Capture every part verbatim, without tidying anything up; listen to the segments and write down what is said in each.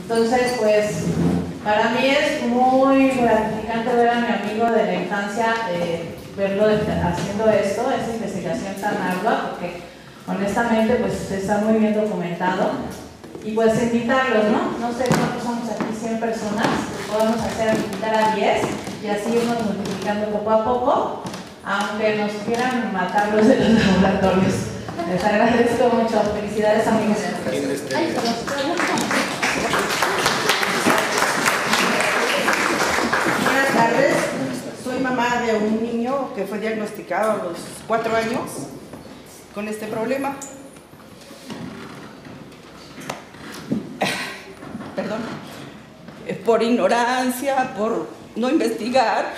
Entonces, pues, para mí es muy gratificante ver a mi amigo de la infancia, eh, verlo haciendo esto, esa investigación tan ardua, porque honestamente, pues, está muy bien documentado. Y pues invitarlos, ¿no? No sé cuántos somos aquí, cien personas, que podamos hacer, invitar a diez y así irnos multiplicando poco a poco, aunque nos quieran matar los de los laboratorios. Les agradezco mucho. Felicidades, amigos. Ay, buenas tardes. Soy mamá de un niño que fue diagnosticado a los cuatro años con este problema. Perdón. Por ignorancia, por no investigar.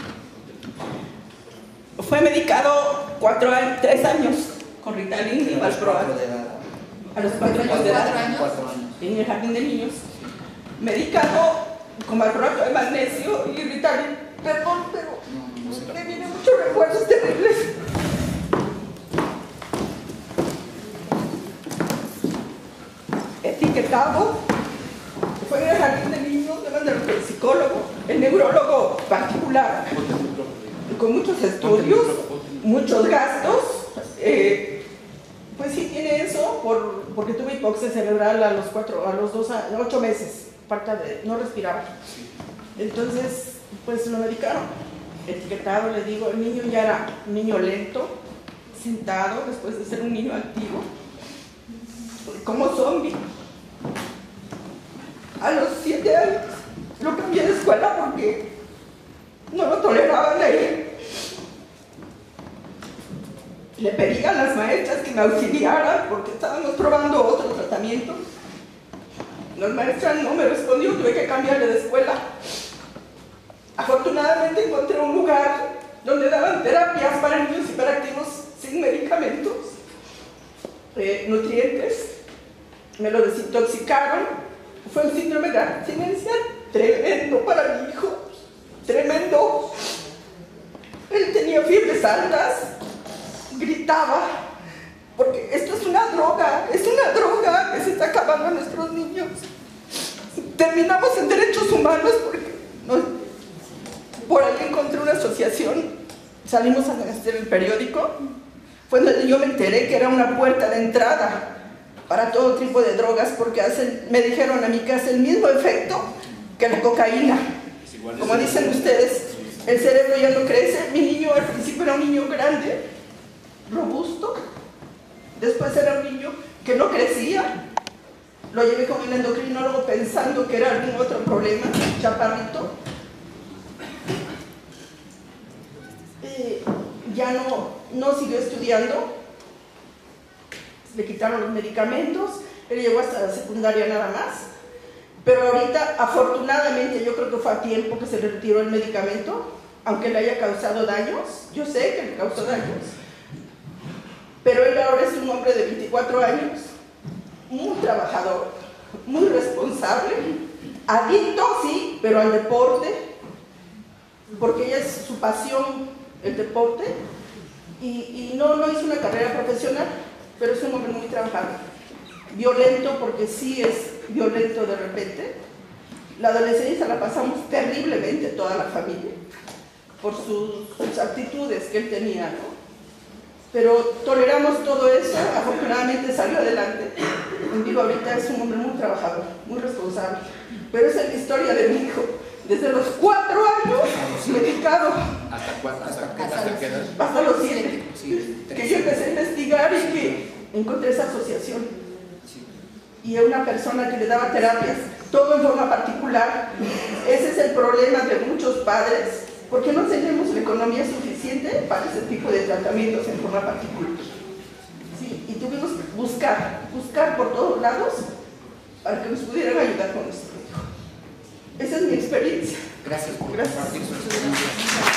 Fue medicado cuatro años, tres años con Ritalin y Valproat. A los cuatro años de edad, en el jardín de niños. Medicado con Valproat de magnesio y Ritalin. Perdón, pero me vienen muchos recuerdos terribles. Etiquetado. Fue en el jardín de niños, el psicólogo, el neurólogo particular, con muchos estudios, muchos gastos. Eh, pues sí tiene eso, por, porque tuve hipoxia cerebral a los cuatro, a los dos, a ocho meses, falta de, no respiraba. Entonces, pues lo medicaron, etiquetado, le digo, el niño ya era un niño lento, sentado, después de ser un niño activo, como zombie. A los siete años lo cambié de escuela porque no lo toleraban ahí. Le pedí a las maestras que me auxiliaran porque estábamos probando otro tratamiento. Las maestras no me respondió, tuve que cambiarle de escuela. Afortunadamente encontré un lugar donde daban terapias para niños hiperactivos sin medicamentos, eh, nutrientes. Me lo desintoxicaron. Fue un síndrome de abstinencia tremendo para mi hijo, tremendo. Él tenía fiebres altas, gritaba, porque esto es una droga, es una droga que se está acabando a nuestros niños. Terminamos en derechos humanos porque no, por ahí encontré una asociación, salimos a hacer el periódico, fue donde yo me enteré que era una puerta de entrada para todo tipo de drogas, porque hacen, me dijeron a mí que hace el mismo efecto que la cocaína. Como dicen ustedes, el cerebro ya no crece. Mi niño al principio era un niño grande, robusto, después era un niño que no crecía. Lo llevé con el endocrinólogo pensando que era algún otro problema, chaparrito. Eh, ya no, no siguió estudiando. Le quitaron los medicamentos, él llegó hasta la secundaria nada más, pero ahorita afortunadamente yo creo que fue a tiempo que se le retiró el medicamento, aunque le haya causado daños, yo sé que le causó daños, pero él ahora es un hombre de veinticuatro años, muy trabajador, muy responsable, adicto sí, pero al deporte, porque ella es su pasión, el deporte, y, y no, no hizo una carrera profesional, pero es un hombre muy trabajador, violento porque sí es violento de repente. La adolescencia la pasamos terriblemente toda la familia por sus, sus actitudes que él tenía, ¿no? Pero toleramos todo eso, afortunadamente salió adelante. Digo, ahorita es un hombre muy trabajador, muy responsable, pero esa es la historia de mi hijo. Desde los cuatro años, medicado. ¿Hasta cuánto? ¿Hasta, hasta, hasta qué edad? Hasta los siete. Sí, que yo empecé a investigar y que encontré esa asociación. Sí. Y a una persona que le daba terapias, todo en forma particular. Ese es el problema de muchos padres, porque no tenemos la economía suficiente para ese tipo de tratamientos en forma particular. Sí, y tuvimos que buscar, buscar por todos lados para que nos pudieran ayudar con nuestro hijo. Esa es mi experiencia. Gracias por Gracias. compartir su experiencia.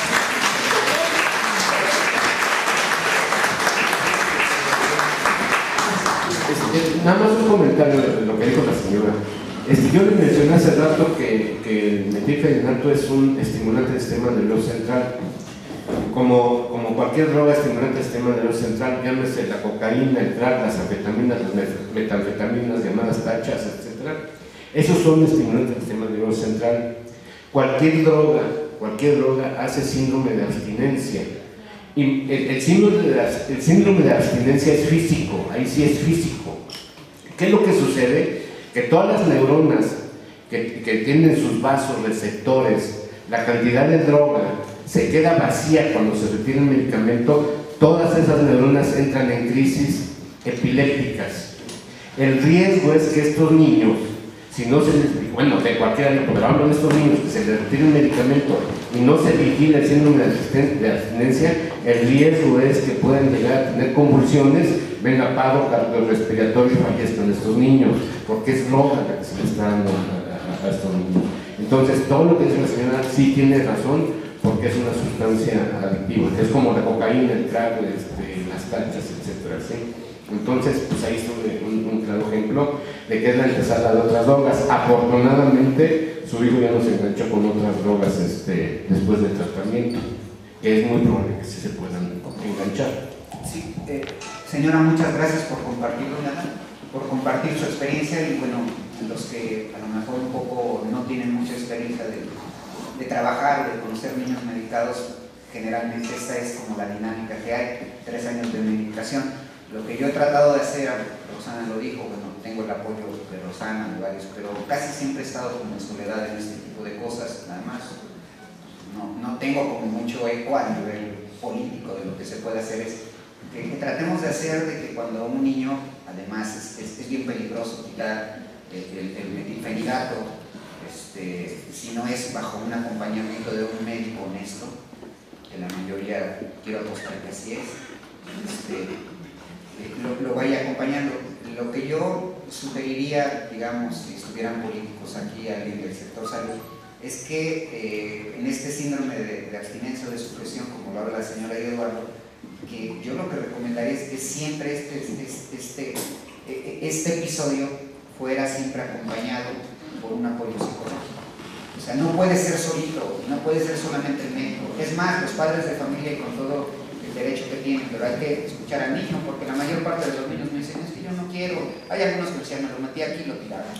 Este, nada más un comentario de lo que dijo la señora. Este, yo le mencioné hace rato que, que el metilfenidato es un estimulante del sistema nervioso central. Como, como cualquier droga estimulante del sistema nervioso central, llámese la cocaína, el crack, las anfetaminas, las metanfetaminas llamadas tachas, etcétera. Esos son estimulantes del sistema nervioso central. Cualquier droga, cualquier droga hace síndrome de abstinencia. Y el, el, síndrome de la, el síndrome de abstinencia es físico, ahí sí es físico. ¿Qué es lo que sucede? Que todas las neuronas que, que tienen sus vasos receptores, la cantidad de droga se queda vacía cuando se retira el medicamento, todas esas neuronas entran en crisis epilépticas. El riesgo es que estos niños, si no se les, bueno, de cualquier tipo, pero hablo de estos niños que se les retira el medicamento y no se vigila el síndrome de abstinencia, el riesgo es que puedan llegar a tener convulsiones, venga paro cardiorrespiratorio y fallezcan estos niños, porque es droga la que se les está dando a, a, a estos niños. Entonces, todo lo que dice la señora sí tiene razón, porque es una sustancia adictiva, es como la cocaína, el crack, este, las tachas, etcétera, ¿sí? Entonces, pues ahí está un, un claro ejemplo de que es la antesala de otras drogas. Afortunadamente, su hijo ya no se enganchó con otras drogas este, después del tratamiento, que es muy probable que sí se puedan enganchar. Sí, eh, señora, muchas gracias por compartir, por compartir su experiencia, y bueno, los que a lo mejor un poco no tienen mucha experiencia de, de trabajar, de conocer niños medicados, generalmente esta es como la dinámica que hay, tres años de medicación. Lo que yo he tratado de hacer, Rosana lo dijo, bueno, tengo el apoyo de Rosana, de varios, pero casi siempre he estado como en soledad en este tipo de cosas, nada más. No, no tengo como mucho eco a nivel político de lo que se puede hacer, es que, que tratemos de hacer de que cuando un niño, además es, es, es bien peligroso quitar el, el, el metilfenidato, este, si no es bajo un acompañamiento de un médico honesto, que la mayoría quiero apostar que así es, este, Lo, lo vaya acompañando. Lo que yo sugeriría, digamos, si estuvieran políticos aquí, alguien del sector salud, es que eh, en este síndrome de, de abstinencia o de supresión, como lo habla la señora Eduardo, que yo lo que recomendaría es que siempre este, este, este, este episodio fuera siempre acompañado por un apoyo psicológico. O sea, no puede ser solito, no puede ser solamente el médico. Es más, los padres de familia, y con todo derecho que tienen, pero hay que escuchar al niño, porque la mayor parte de los niños me dicen, es que yo no quiero, hay algunos que decían, me lo metí aquí y lo tiraron,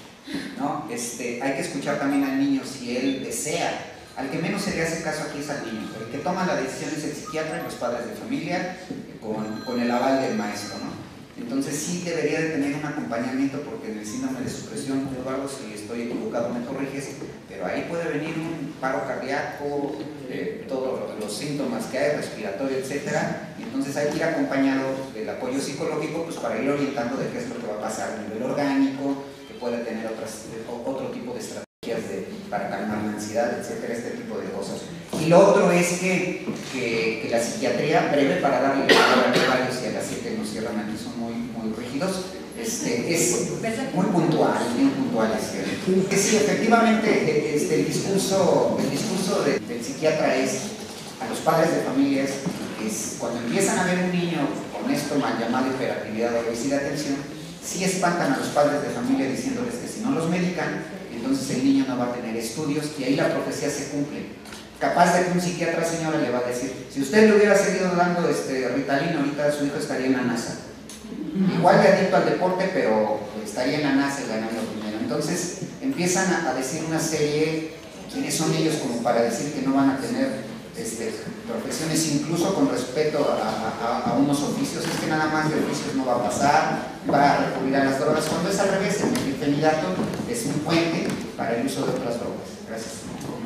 ¿no? Este, hay que escuchar también al niño si él desea. Al que menos se le hace caso aquí es al niño, pero el que toma la decisión es el psiquiatra y los padres de familia, con, con el aval del maestro, ¿no? Entonces sí debería de tener un acompañamiento, porque en el síndrome de supresión, Eduardo, si estoy equivocado me corriges, pero ahí puede venir un paro cardíaco, eh, todos los síntomas que hay, respiratorio, etcétera, y entonces hay que ir acompañado del apoyo psicológico, pues para ir orientando de qué es lo que va a pasar a nivel orgánico, que puede tener otras, otro tipo de estrategias de, para calmar la ansiedad, etcétera, este tipo de cosas. Y lo otro es que, que, que la psiquiatría, breve para darle la palabra a varios, y a las siete nos cierran aquí, son muy, muy rígidos, este, es muy puntual, bien puntual, es cierto. Que sí, efectivamente, este, el discurso, el discurso de, del psiquiatra es a los padres de familias, es cuando empiezan a ver un niño con esto mal llamado hiperactividad o déficit de atención, sí espantan a los padres de familia diciéndoles que si no los medican, entonces el niño no va a tener estudios, y ahí la profecía se cumple. Capaz de que un psiquiatra, señora, le va a decir, si usted le hubiera seguido dando este Ritalin, ahorita su hijo estaría en la NASA. Igual de adicto al deporte, pero estaría en la NASA y ganando dinero. Entonces empiezan a, a decir una serie, quiénes son ellos como para decir que no van a tener este, profesiones, incluso con respeto a, a, a unos oficios. Es que nada más de oficios no va a pasar, va a recurrir a las drogas, cuando es al revés. El metilfenidato es un puente para el uso de otras drogas. Gracias.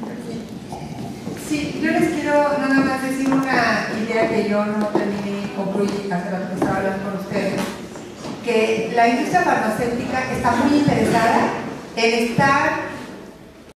Sí, yo les quiero nada más decir una idea que yo no terminé concluir hace rato que estaba hablando con ustedes, que la industria farmacéutica está muy interesada en estar